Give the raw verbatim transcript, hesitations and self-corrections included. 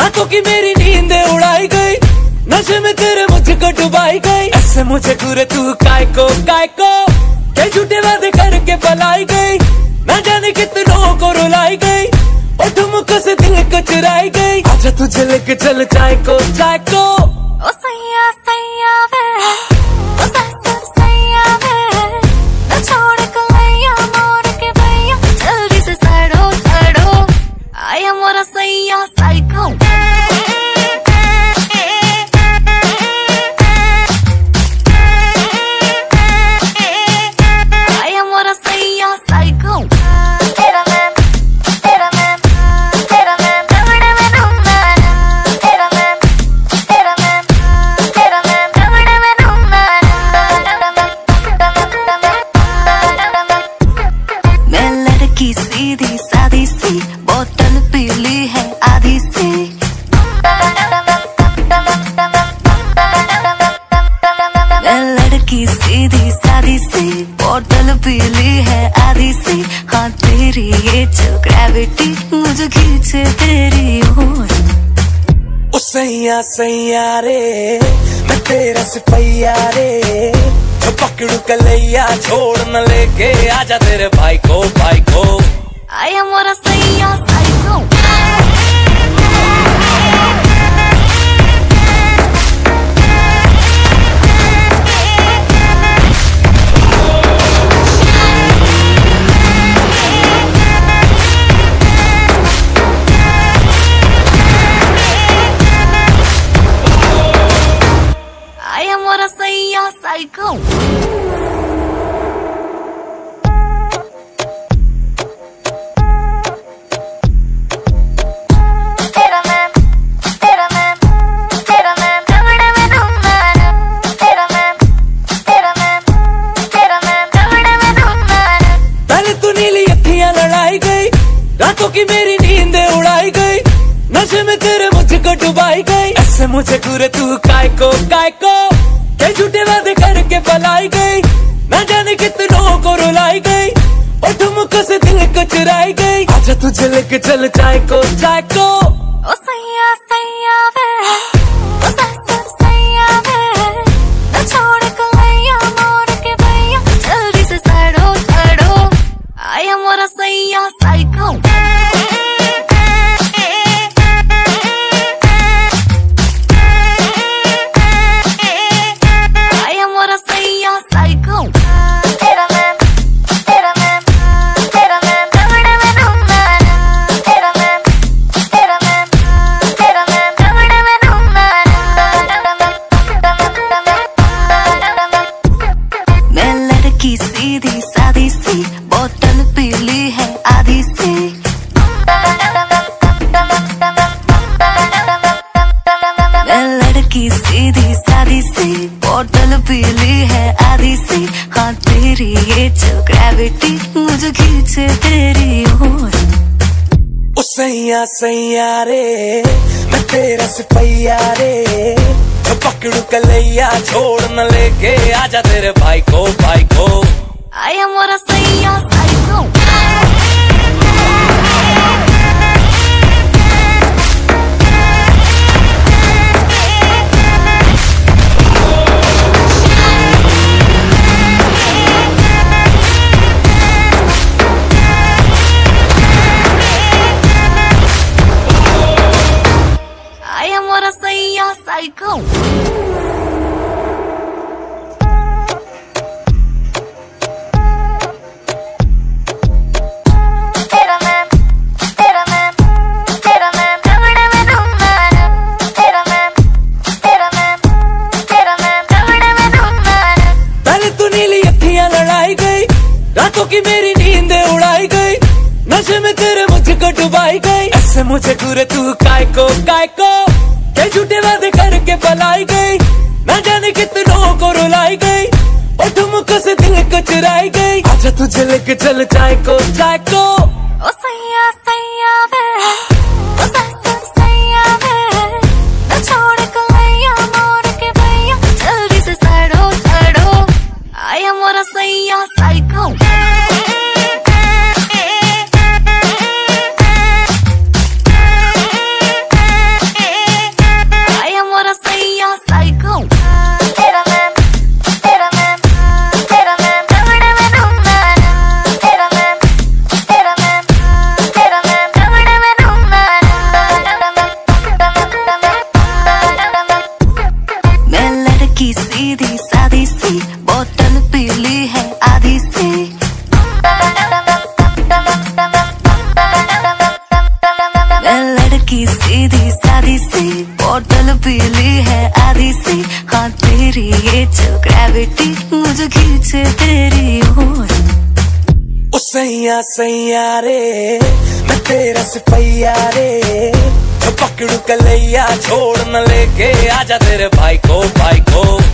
रातों की मेरी नींद उड़ाई गई, नशे में तेरे मुझको डुबाई गई। ऐसे मुझे घूरे तू काय को काय को, के झूठे वादे करके पलाई गई। ना जाने कितनों को रुलाई गई, और ठुमकों से दिल को चुराई गई। आजा तुझे लेके चल चाय को चाय को। ओ सैया सैया वे, ओ ससुर सैया वे, न छोड़ कलैया मोड़ के भैया, जल्दी से सड़ो सड़ो, आया मोरा सैया साइको। आया मोरा सैया साइको। तेरा मैम तेरा मैम तेरा मैम दवड़े में दूंगा ना, तेरा मैम तेरा मैम तेरा मैम दवड़े में दूंगा ना। मैं लड़की सीधी सादी सी, बोतल पीली है आधी सी। मैं लड़की सीधी सादी सी, बोतल पीली है आधी सी। हाँ तेरी ये जो ग्रेविटी मुझे खींचे तेरी ओर। ओ सैया सैया रे, मैं तेरा सिपैया रे, मैं पकड़ू कलैया छोड़ न लेके आजा तेरे भाई को भाई को। आया मोरा सैया साइको। आया मोरा सैया साइको। तेरा मैम तेरा मैम तेरा मैम दवड़े में दूंगा ना, तेरा मैम तेरा मैम तेरा मैम दवड़े में दूंगा ना। पहले तू नीली अखियां लड़ाई गई, रातों की मेरी नींद उड़ाई गई। नशे में तेरे मुझको डुबाई गई। ऐसे मुझे घूरे तू काय को काय को, के झूठे वादे करके पलाई गई। ना जाने कितनों को रुलाई गई, और ठुमकों से दिल को चुराई गई। आजा तुझे लेके चल चाय को चाय को। ओ सैया सैया वे, ओ ससुर सैया वे, न छोड़ कलैया मोड़ के भैया, जल्दी से सड़ो सड़ो, आया मोरा सैया साइको। आया मोरा सैया साइको। तेरा मैम तेरा मैम तेरा मैम दवड़े में दूंगा ना, तेरा मैम तेरा मैम तेरा मैम दवड़े में दूंगा ना। मैं लड़की सीधी सादी सी, बोतल पीली है आधी सी। मैं लड़की सीधी सादी सी, बोतल पीली है आधी सी। हाँ तेरी ये जो ग्रेविटी मुझे खींचे तेरी ओर। ओ सैया सैया रे, मैं तेरा सिपैया रे, मैं पकड़ू कलैया छोड़ न लेके आजा तेरे भाई को भाई को। आया मोरा सैया साइको। आया मोरा सैया साइको। तेरा मैम तेरा मैम तेरा मैम दवड़े में दूंगा ना, तेरा मैम तेरा मैम तेरा मैम दवड़े में दूंगा ना। पहले तू नीली अखियां लड़ाई गई, रातों की मेरी नींद उड़ाई गई। नशे में तेरे मुझको डुबाई गई। ऐसे मुझे घूरे तू काय को काय को, के झूठे वादे करके पलाई गई। ना जाने कितनों को रुलाई गई, और ठुमकों से दिल को चुराई गई। आजा तुझे लेके चल चाय को चाय को। ओ सैया सैया वे, ओ ससुर सैया वे, न छोड़ कलैया मोड़ के भैया, जल्दी से सड़ो सड़ो, आया मोरा सैया साइको। से तेरी ओर। ओ सैया सैया रे मैं तेरा सिपैया रे, पकड़ू कलैया छोड़ न लेके आजा तेरे भाई को भाई को।